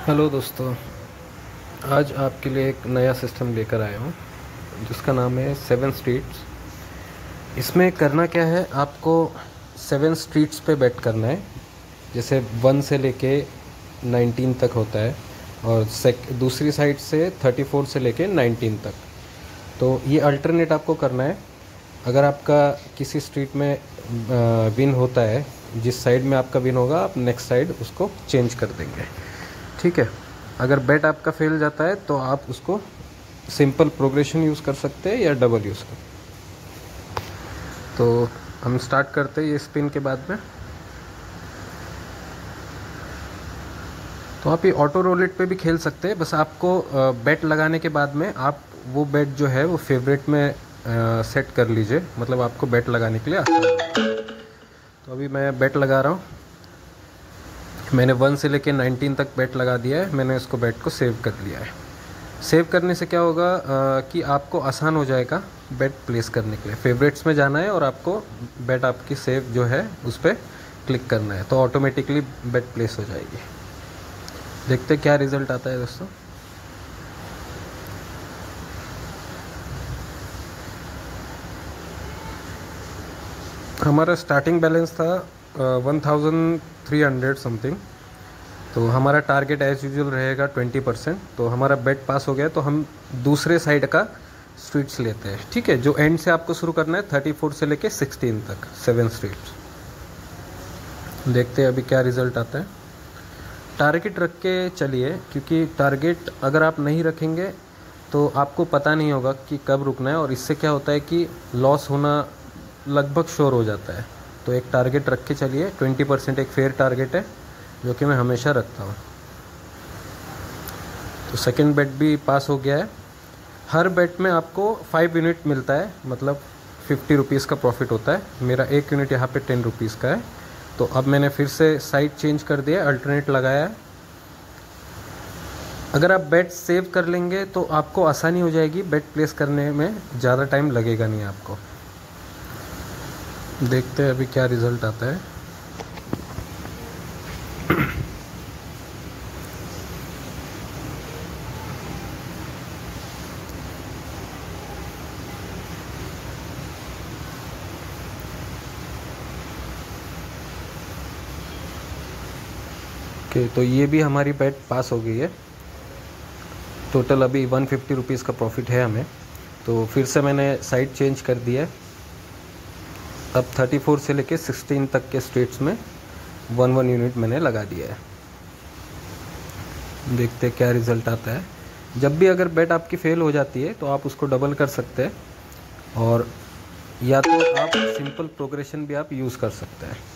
Hello दोस्तों, आज आपके लिए एक नया सिस्टम लेकर आया हूँ जिसका नाम है 7 स्ट्रीट्स। इसमें करना क्या है, आपको 7 स्ट्रीट्स पे बेट करना है। जैसे 1 से लेके 19 तक होता है और दूसरी साइड से 34 से लेके 19 तक। तो ये अल्टरनेट आपको करना है। अगर आपका किसी स्ट्रीट में विन होता है, जिस साइड में आपका विन होगा आप नेक्स्ट साइड उसको चेंज कर देंगे, ठीक है। अगर बेट आपका फेल जाता है तो आप उसको सिंपल प्रोग्रेशन यूज़ कर सकते हैं या डबल यूज़ कर। तो हम स्टार्ट करते हैं ये स्पिन के बाद में। तो आप ये ऑटो रोलेट पे भी खेल सकते हैं, बस आपको बेट लगाने के बाद में आप वो बेट जो है वो फेवरेट में सेट कर लीजिए, मतलब आपको बेट लगाने के लिए आसान है। तो अभी मैं बेट लगा रहा हूँ। मैंने 1 से लेके 19 तक बेट लगा दिया है। मैंने इसको बेट को सेव कर लिया है। सेव करने से क्या होगा कि आपको आसान हो जाएगा बेट प्लेस करने के लिए। फेवरेट्स में जाना है और आपको बेट आपकी सेव जो है उस पर क्लिक करना है, तो ऑटोमेटिकली बेट प्लेस हो जाएगी। देखते हैं क्या रिज़ल्ट आता है दोस्तों। हमारा स्टार्टिंग बैलेंस था 1300 समथिंग। तो हमारा टारगेट एज यूजुअल रहेगा 20%। तो हमारा बेट पास हो गया, तो हम दूसरे साइड का स्ट्रीट्स लेते हैं, ठीक है। जो एंड से आपको शुरू करना है 34 से लेके 16 तक 7 स्ट्रीट्स। देखते हैं अभी क्या रिज़ल्ट आता है। टारगेट रख के चलिए, क्योंकि टारगेट अगर आप नहीं रखेंगे तो आपको पता नहीं होगा कि कब रुकना है, और इससे क्या होता है कि लॉस होना लगभग श्योर हो जाता है। तो एक टारगेट रख के चलिए। 20% एक फेयर टारगेट है जो कि मैं हमेशा रखता हूँ। तो सेकंड बेट भी पास हो गया है। हर बेट में आपको 5 यूनिट मिलता है, मतलब 50 रुपीज़ का प्रॉफिट होता है। मेरा 1 यूनिट यहाँ पे 10 रुपीज़ का है। तो अब मैंने फिर से साइड चेंज कर दिया, अल्टरनेट लगाया है। अगर आप बेट सेव कर लेंगे तो आपको आसानी हो जाएगी, बेट प्लेस करने में ज़्यादा टाइम लगेगा नहीं आपको। देखते हैं अभी क्या रिज़ल्ट आता है। ओके, तो ये भी हमारी बेट पास हो गई है। टोटल अभी 150 रुपीज़ का प्रॉफिट है हमें। तो फिर से मैंने साइड चेंज कर दिया है। अब 34 से लेके 16 तक के स्ट्रीट्स में 1 यूनिट मैंने लगा दिया है। देखते हैं क्या रिज़ल्ट आता है। जब भी अगर बेट आपकी फेल हो जाती है तो आप उसको डबल कर सकते हैं, और या तो आप सिंपल प्रोग्रेशन भी आप यूज़ कर सकते हैं।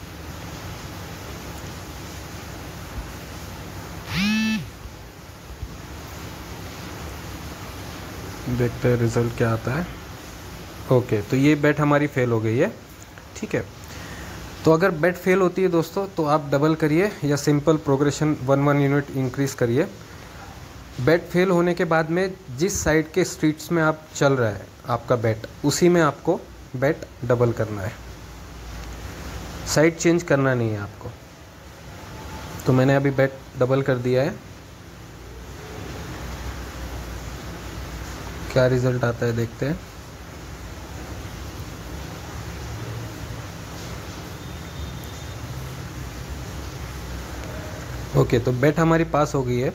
देखते हैं रिज़ल्ट क्या आता है। ओके, तो ये बेट हमारी फेल हो गई है, ठीक है। तो अगर बेट फेल होती है दोस्तों तो आप डबल करिए या सिंपल प्रोग्रेशन 1 यूनिट इंक्रीज़ करिए। बेट फेल होने के बाद में जिस साइड के स्ट्रीट्स में आप चल रहा है आपका बेट, उसी में आपको बेट डबल करना है, साइड चेंज करना नहीं है आपको। तो मैंने अभी बेट डबल कर दिया है। क्या रिज़ल्ट आता है देखते हैं। ओके, तो बेट हमारी पास हो गई है।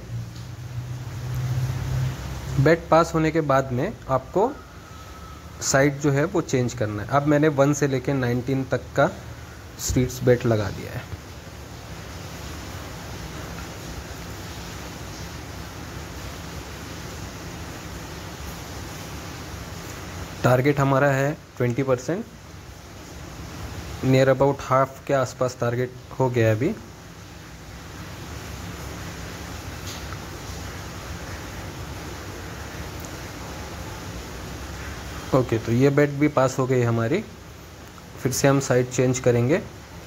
बेट पास होने के बाद में आपको साइड जो है वो चेंज करना है। अब मैंने 1 से लेके 19 तक का स्ट्रीट्स बेट लगा दिया है। टारगेट हमारा है 20%, नियर अबाउट हाफ के आसपास टारगेट हो गया है अभी। ओके, तो ये बेट भी पास हो गई हमारी। फिर से हम साइड चेंज करेंगे।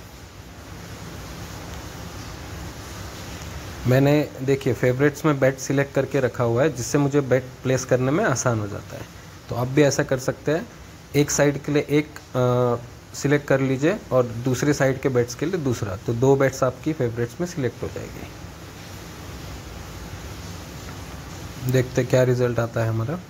मैंने देखिए फेवरेट्स में बेट सिलेक्ट करके रखा हुआ है, जिससे मुझे बेट प्लेस करने में आसान हो जाता है। तो आप भी ऐसा कर सकते हैं। एक साइड के लिए एक सिलेक्ट कर लीजिए और दूसरे साइड के बेट्स के लिए दूसरा, तो 2 बेट्स आपकी फेवरेट्स में सिलेक्ट हो जाएगी। देखते क्या रिज़ल्ट आता है हमारा।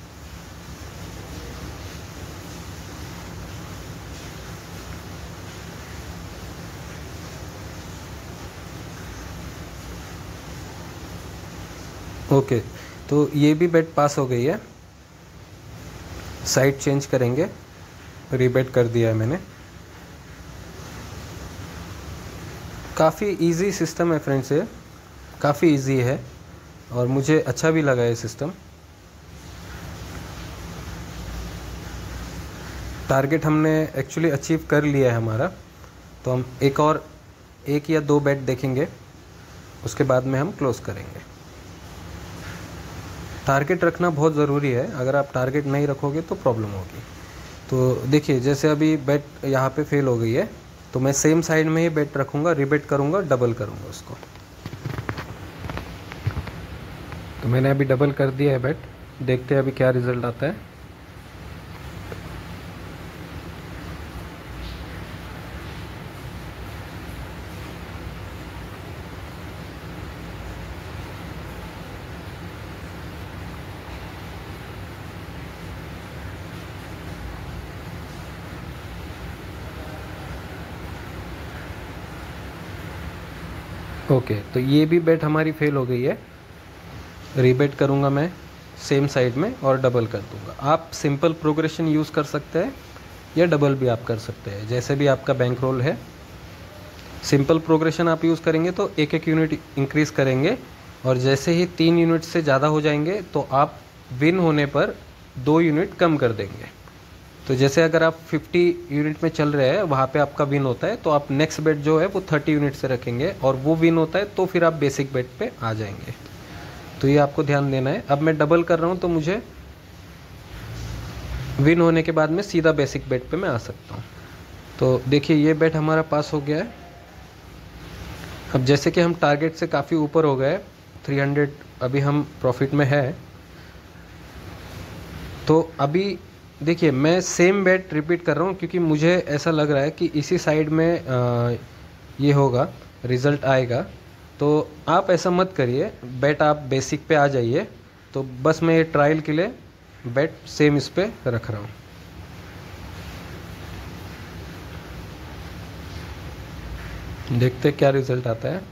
ओके, तो ये भी बेट पास हो गई है। साइड चेंज करेंगे, रीबेट कर दिया है मैंने। काफ़ी इजी सिस्टम है फ्रेंड्स, ये काफ़ी इजी है और मुझे अच्छा भी लगा ये सिस्टम। टारगेट हमने एक्चुअली अचीव कर लिया है हमारा, तो हम एक या दो बेट देखेंगे, उसके बाद में हम क्लोज करेंगे। टारगेट रखना बहुत ज़रूरी है, अगर आप टारगेट नहीं रखोगे तो प्रॉब्लम होगी। तो देखिए, जैसे अभी बेट यहाँ पे फेल हो गई है, तो मैं सेम साइड में ही बेट रखूँगा, रिबेट करूँगा, डबल करूँगा उसको। तो मैंने अभी डबल कर दिया है बेट, देखते हैं अभी क्या रिज़ल्ट आता है। ओके, तो ये भी बेट हमारी फेल हो गई है। रीबेट करूँगा मैं सेम साइड में और डबल कर दूँगा। आप सिंपल प्रोग्रेशन यूज़ कर सकते हैं या डबल भी आप कर सकते हैं, जैसे भी आपका बैंक रोल है। सिंपल प्रोग्रेशन आप यूज़ करेंगे तो एक एक यूनिट इंक्रीज़ करेंगे, और जैसे ही 3 यूनिट से ज़्यादा हो जाएंगे तो आप विन होने पर 2 यूनिट कम कर देंगे। तो जैसे अगर आप 50 यूनिट में चल रहे हैं, वहाँ पे आपका विन होता है, तो आप नेक्स्ट बेट जो है वो 30 यूनिट से रखेंगे, और वो विन होता है तो फिर आप बेसिक बेट पे आ जाएंगे। तो ये आपको ध्यान देना है। अब मैं डबल कर रहा हूँ तो मुझे विन होने के बाद में सीधा बेसिक बेट पे मैं आ सकता हूँ। तो देखिए, ये बेट हमारा पास हो गया है। अब जैसे कि हम टारगेट से काफ़ी ऊपर हो गए, 300 अभी हम प्रॉफिट में है। तो अभी देखिए, मैं सेम बेट रिपीट कर रहा हूँ क्योंकि मुझे ऐसा लग रहा है कि इसी साइड में ये होगा, रिज़ल्ट आएगा। तो आप ऐसा मत करिए, बेट आप बेसिक पे आ जाइए। तो बस मैं ये ट्रायल के लिए बेट सेम इस पे रख रहा हूँ। देखते क्या रिज़ल्ट आता है।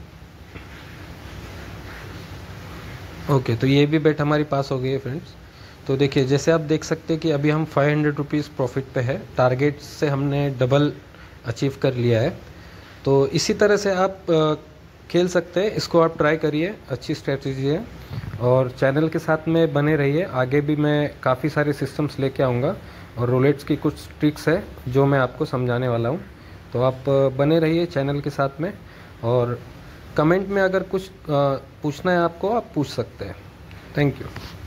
ओके, तो ये भी बेट हमारी पास हो गई है फ्रेंड्स। तो देखिए, जैसे आप देख सकते हैं कि अभी हम 500 रुपीज़ प्रॉफिट पे है, टारगेट से हमने डबल अचीव कर लिया है। तो इसी तरह से आप खेल सकते हैं, इसको आप ट्राई करिए, अच्छी स्ट्रेटजी है। और चैनल के साथ में बने रहिए, आगे भी मैं काफ़ी सारे सिस्टम्स लेके आऊँगा, और रोलेट्स की कुछ ट्रिक्स है जो मैं आपको समझाने वाला हूँ। तो आप बने रहिए चैनल के साथ में, और कमेंट में अगर कुछ पूछना है आपको, आप पूछ सकते हैं। Thank you.